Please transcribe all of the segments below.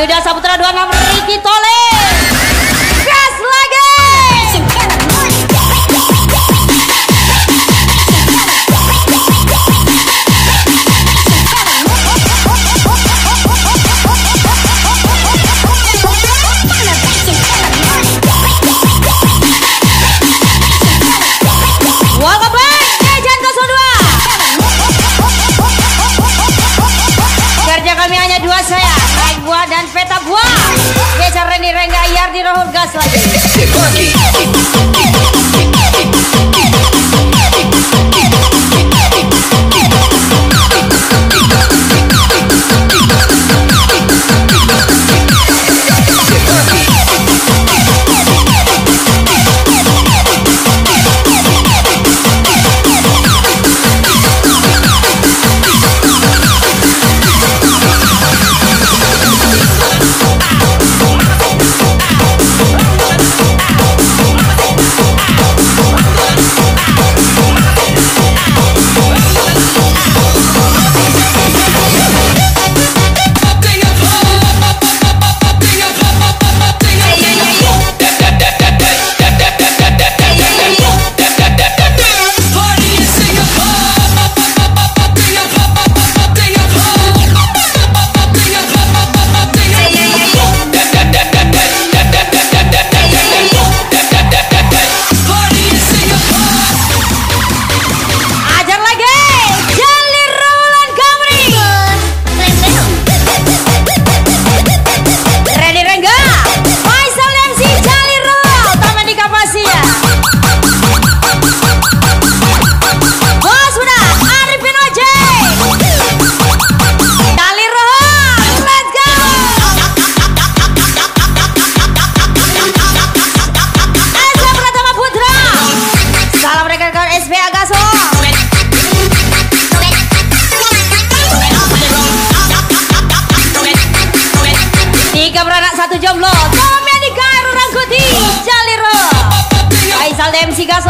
Yuda Saputra 26 Ricky Tole. Gas lagi. Welcome back, Legend 02. Kerja kami hanya dua saya, naik buah dan peta buah. Geser Randy Rengga Yardi Rohur gas lagi. Satu jomblo, Tom yang dikairu Rangkuti, Jaliro, Faisal MC Gaso.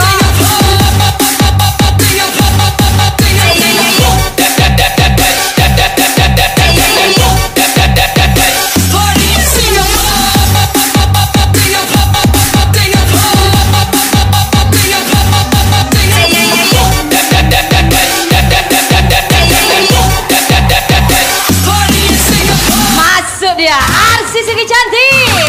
Masuk dia, Arsi Sigi Cantik.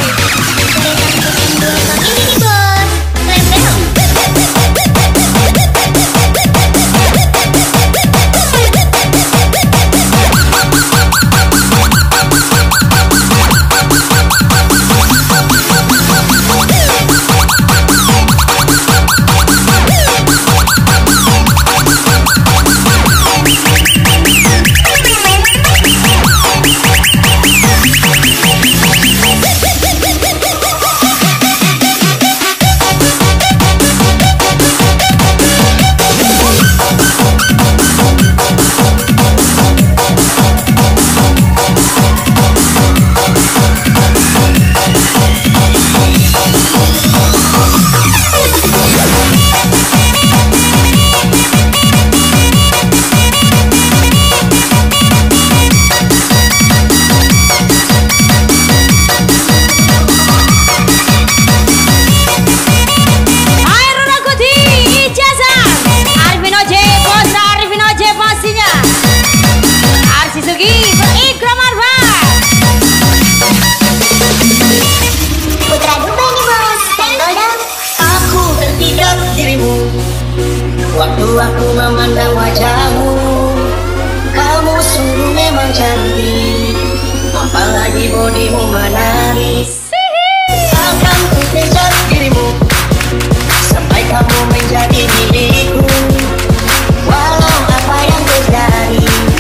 Waktu aku memandang wajahmu, kamu sungguh memang cantik, apalagi bodimu menarik. Akan ku kejar dirimu sampai kamu menjadi milikku, walau apa yang terjadi,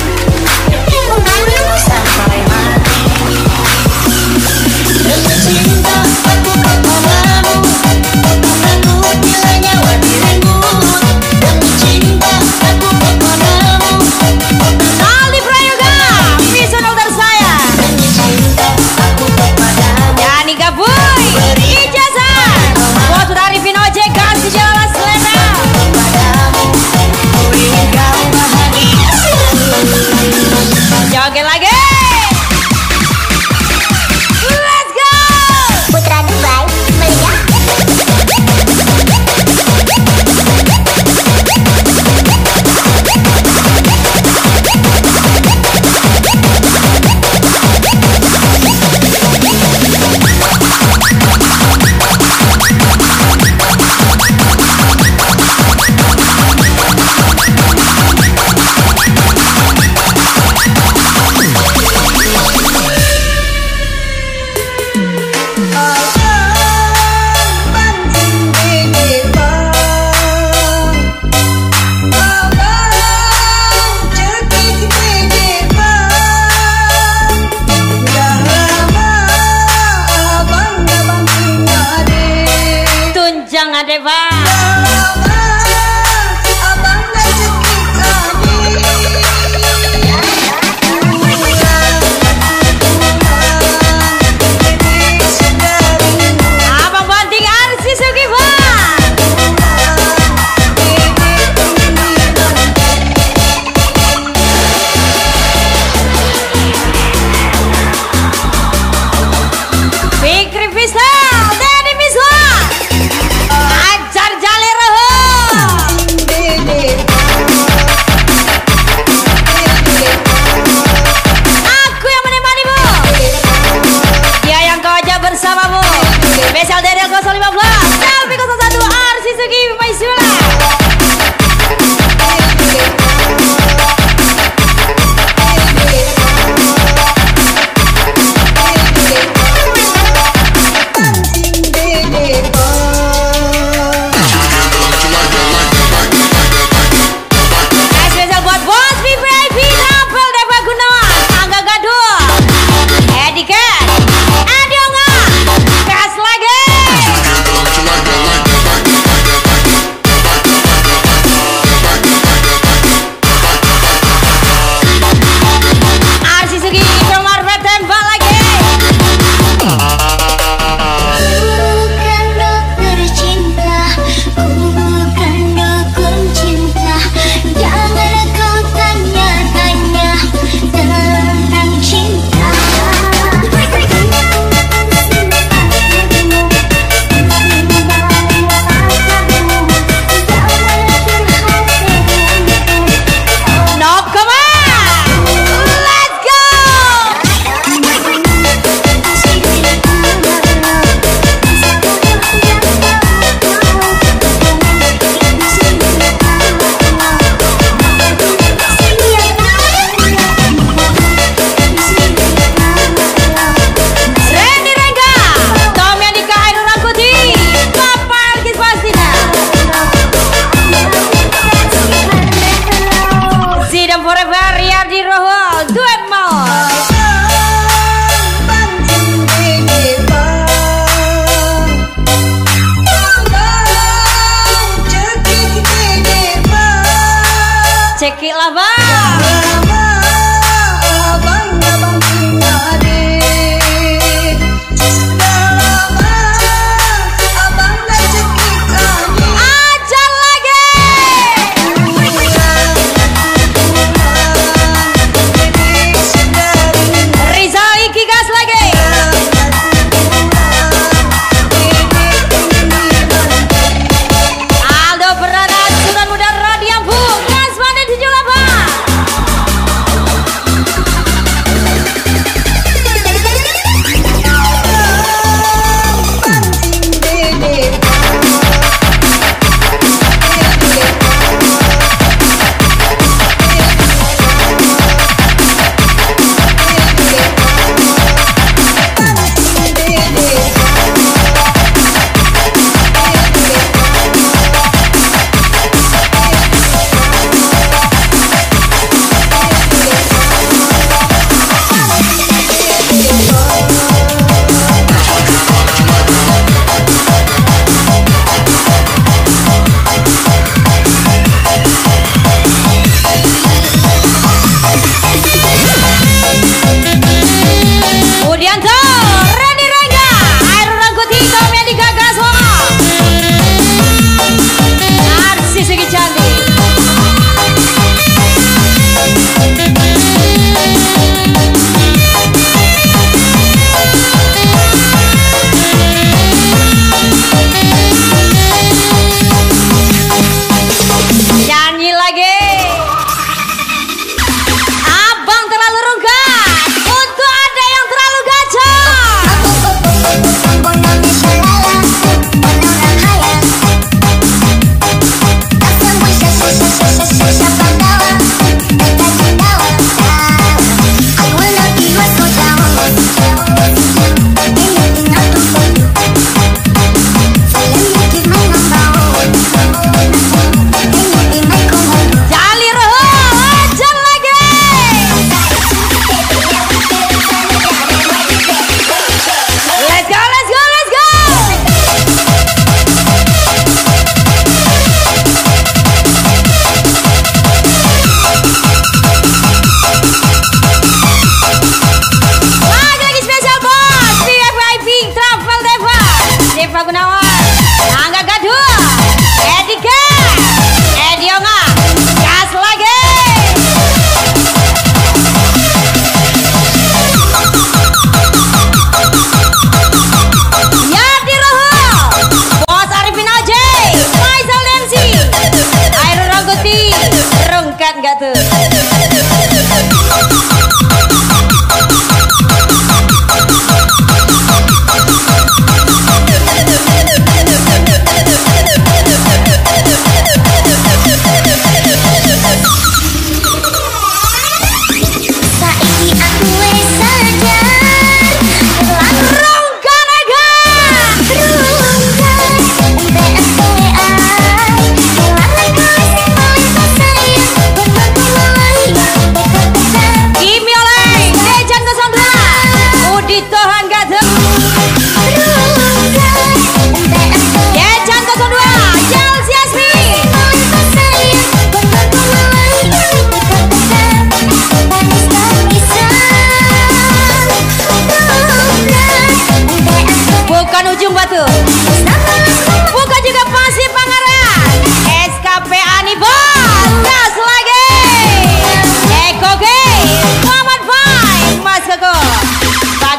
aku sampai mati. Demi cinta aku kepadamu, aku bila nyawa dirimu. Saldi Prayoga, Vision Dokter saya. Yani Gabuy, Ijazah, Bos Arifin Ojek, kasih jalan selera. Joget lagi.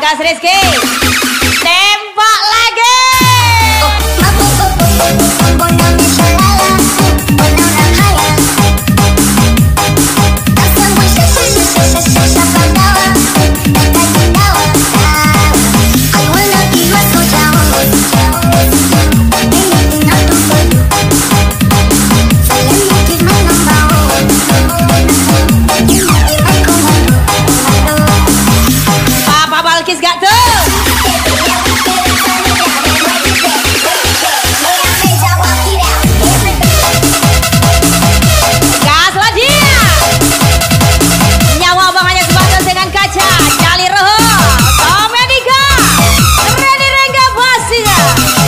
Gas Rizky. Tembak lagi. Papa Balkis gak tuh? Gaslah dia. Nyawa abang hanya sebatas dengan kaca. Jali roho. Komedika. Ready Rengga pastinya.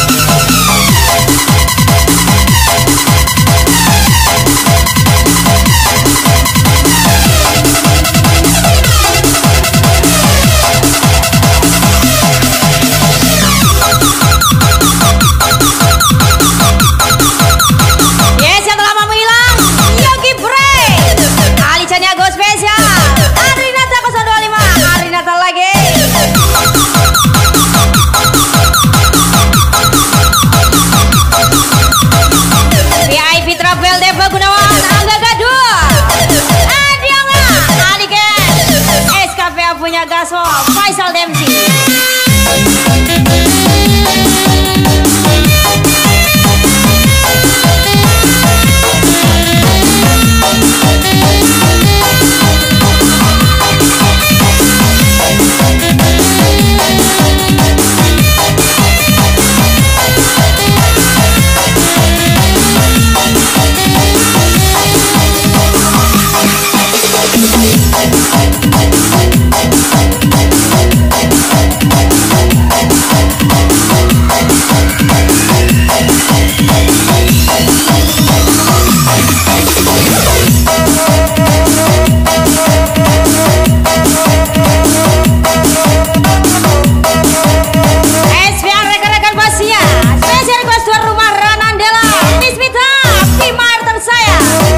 Yes, yang telah mau hilang Yogi Bray, Ali Caniago spesial, Arinata 025, Arinata lagi. VIP Travel Deva Gunawan, Angga Gaduh, Adianga, Adiken, SKPA punya Gaso, Faisal Demsi. Espian rekan-rekan pastinya, spesial request tuan rumah Ranandela, Nismita, Bima Ayrton saya.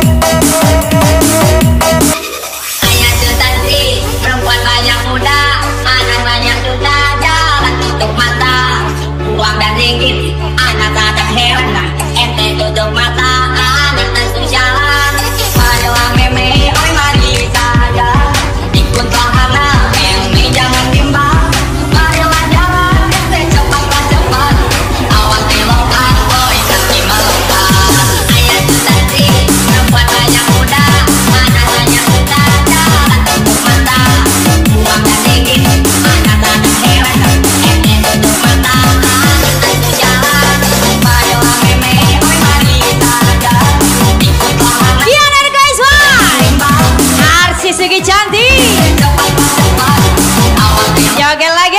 Ayah Sutantri, perempuan banyak muda, anak banyak duda, jalan tutup mata, uang dan ringgit, anak tak ada hewan, ente tutup mata, anak tentu jalan, ayo meme, oi mari saja, ikut bahana, meme jangan bimbang, ayo jalan, ente cepat, awas belokan, oi kaki melokan. Ayah Sutantri, perempuan banyak muda, anak banyak duda, jalan tutup mata, uang dan ringgit, anak tak ada hewan, ente tutup mata, anak tentu jalan, ayo meme, oi mari saja, ikut bahana, Diana Rekaiswan, bimbang, Arsi Sugi Cantik, cepat, awas belokan. joget lagi.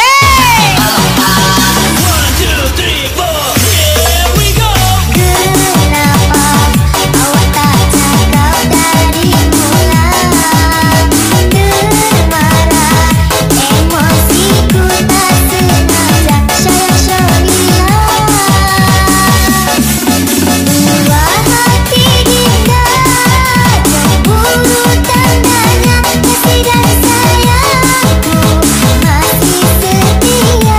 Kenapa awak tak cakap dari mula? Termarah emosiku tak sengaja, syaya-syarilah. Buah hati dinda, cemburu tandanya, kasih dan sayangku masih setia.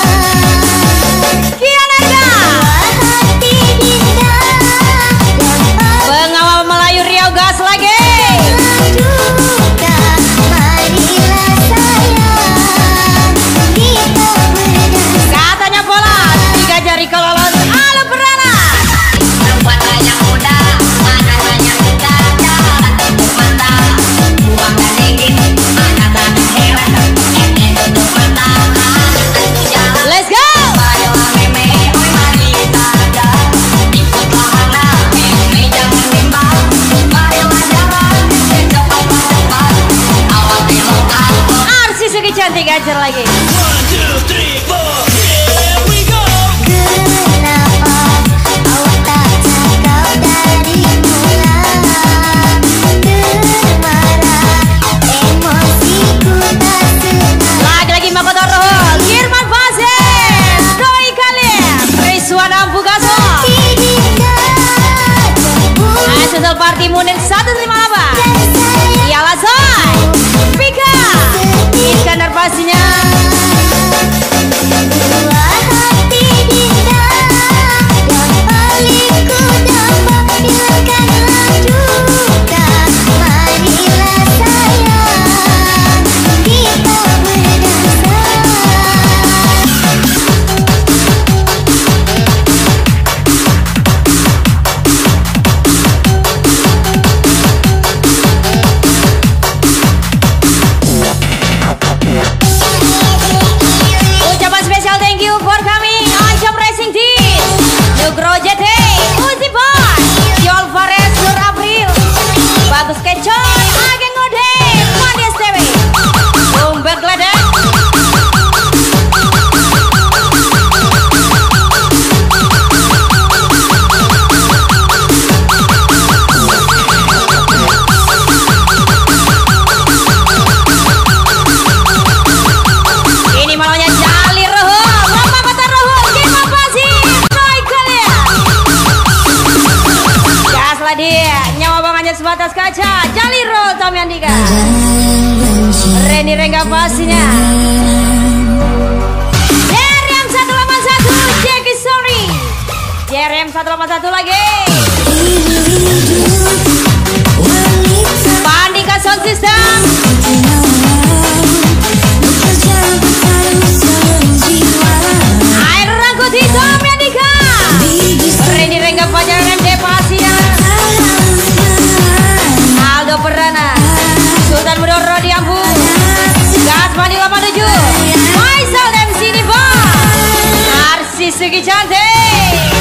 Kianarga, Hati dinda pengawal Melayu Riau gas lagi. duka, marilah sayang, kita berdamai. Katanya pola, 3 jari kololon, ala beranak. Perempuan banyak muda, anak banyak duda, jalan tutup mata, uang dan ringgit, anak tak ada hewan, ente tutup mata, anak tentu jalan. Let's go. Ayo meme, oi mari saja, ikut bahana, meme jangan bimbang, ayo jalan, cepat, awas belokan. Arsi Sugi Cantik ajar lagi. Kenapa awak tak cakap dari mula? Termarah emosiku tak sengaja. Lagi-lagi Makoto Roho, Kirman Fasil, Doi Kalim, Rizwan Ampu Gaso, Dinda cemburu Social Party Munir 158, dan sayang, Iyalah Soy, Pika, Iskandar pastinya. Randy Rengga pastinya. JRM 181 Jackie Sorry. JRM 181 lagi. Pandika Sound System. Air rangkut hitam Yandika. Randy Rengga Fajar MD pastinya. Aldo Perana. Sultan Mudoro di Ampung. Gas Mandi 87. Faisal MC Diva. Arsi Sugi Cantik.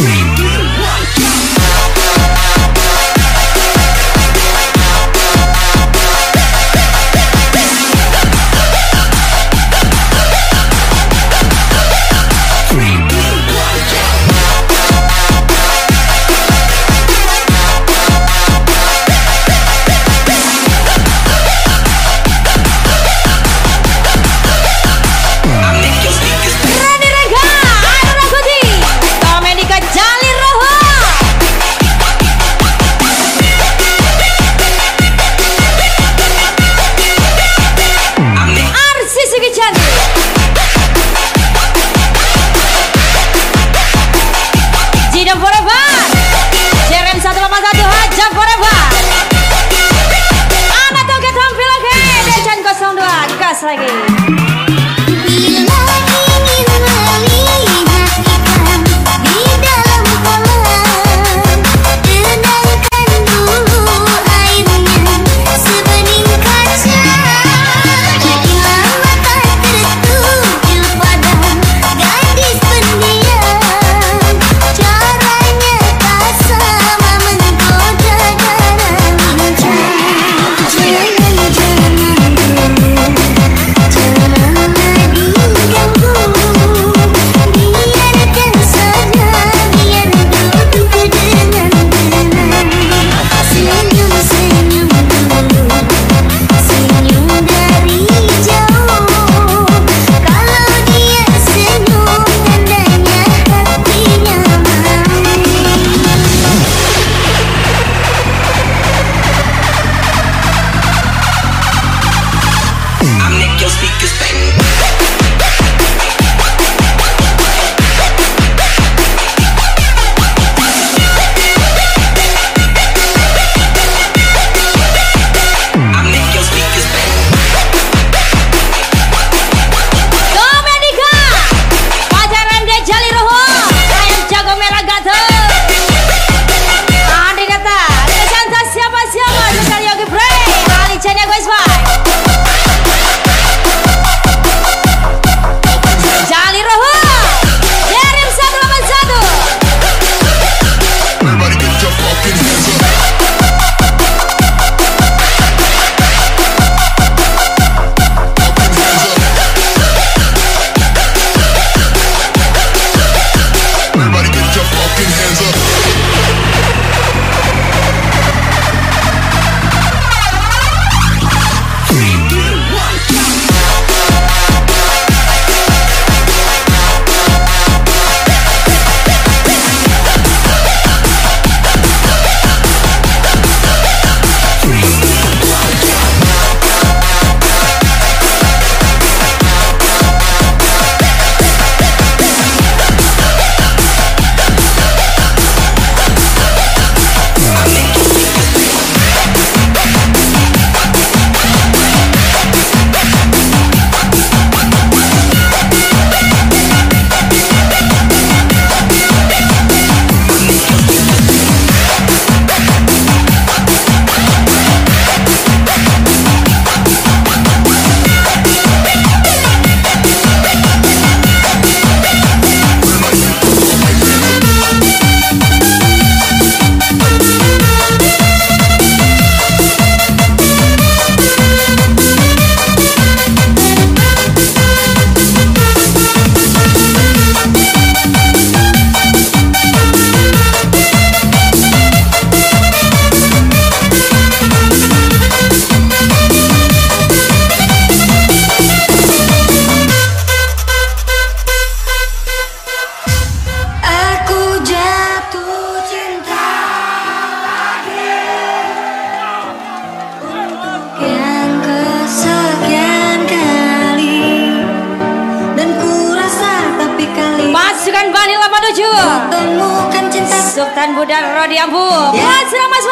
Sultan Budar Rodi Ambu buat Siramas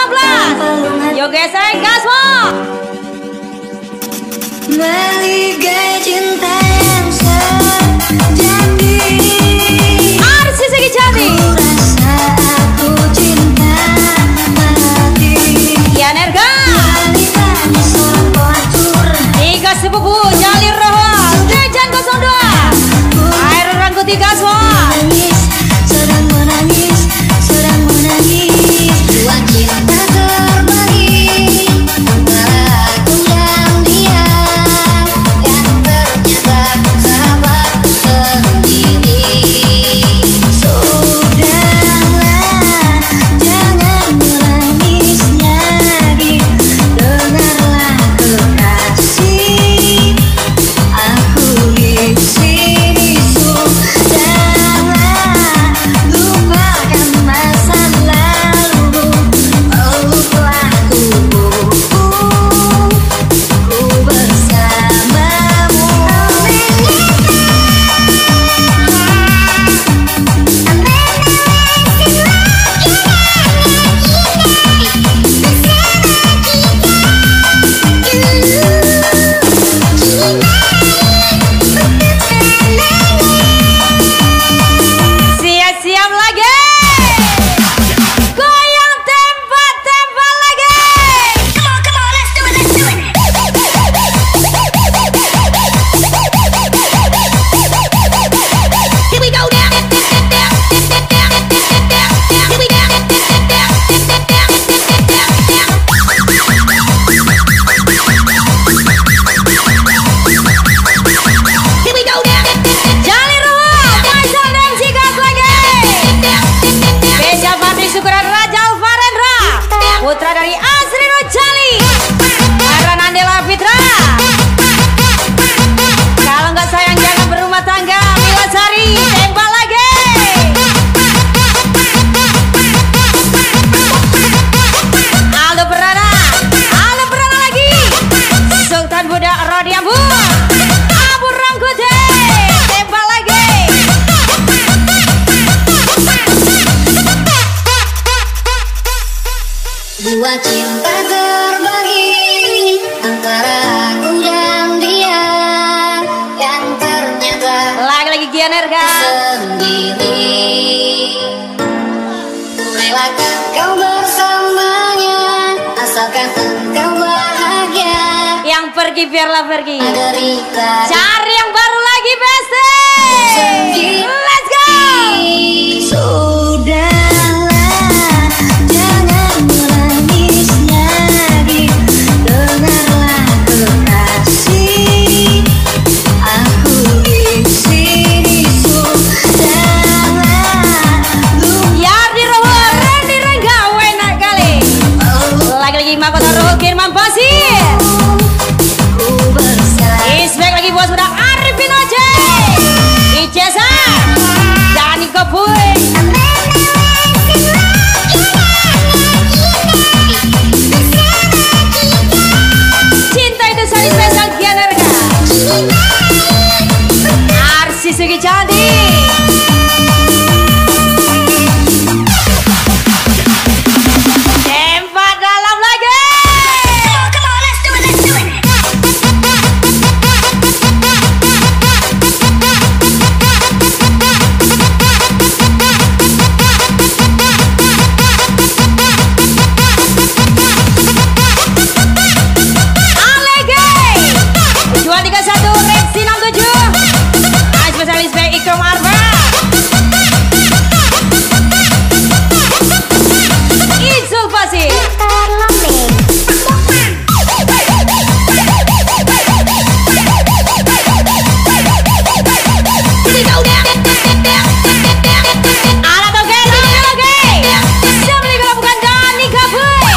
15 Yoga Sayang Gasmo Meligai cinta yang sejati Arsi Segi Jati Rasa aku cinta mati Yan Erga Wanitanya seorang pelacur Tiga sepupu Jalir Roho Dejan 02 Air Rangkuti Gasmo Menangis, sedang menangis Sebuah cinta terbagi antara aku dan dia, yang ternyata Lagi Gianerga. sendiri. Relakan kau bersamanya, asalkan engkau bahagia. Yang pergi biarlah pergi. Derita Cari yang baru lagi Besti. Let's go. sudahlah, jangan menangis lagi. Dengarlah kekasih, aku di sini sudahlah. Yardi Roho Randy Rengga enak kali. Lagi Mahkota Roho Kirman Basir. Ku bersalah. Isbek lagi bos muda Arifin Oce. Ijesa Dani Kepuy. Cinta itu saling spesial Gianerga. Arsi Sugi Candi. Tempat dalam lagi. Alege 231 Reksi 67 spesialis B Ikram Arba. Izul Fasih. Alat oke, oke. Sambil dilakukan Dani Kepuy.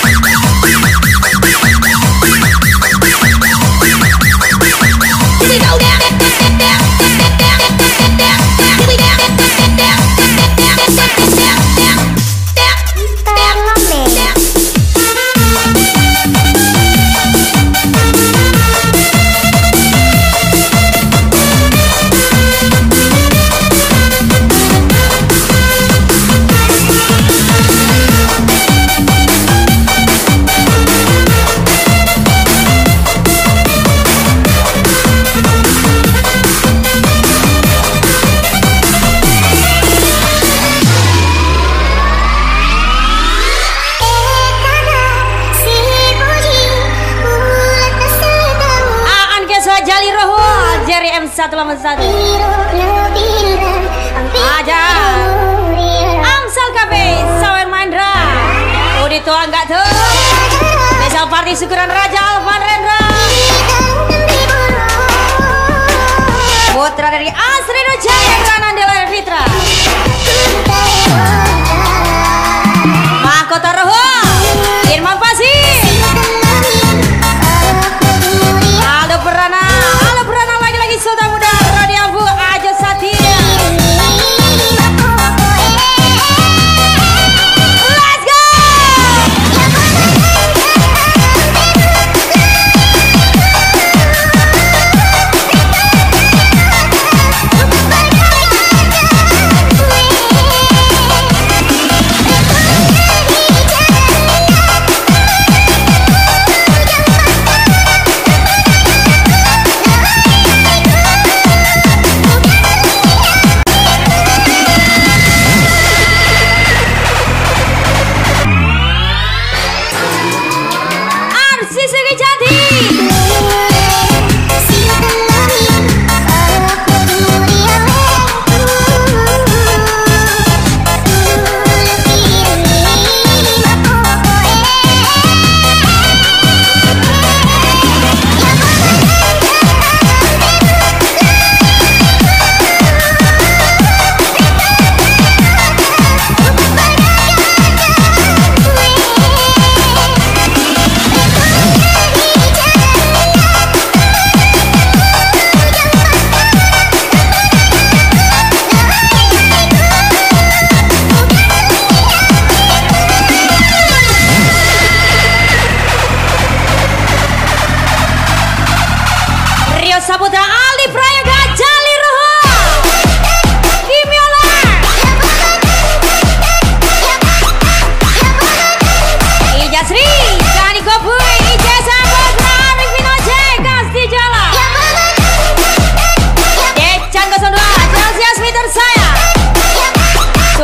Aan Keswa Jali Roho Jerry M181 Aja Amsal KB Sawer Mandra Udi tua enggak tuh Special Party syukuran Raja Alvan Rendra Putra dari Asri Nujaya Kanan Dela Fitra Mahkota Roho Irman Pasir Aldo Perana lagi-lagi Sultan Muda Radio Bu Ajo Satya. Let's go.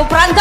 perantau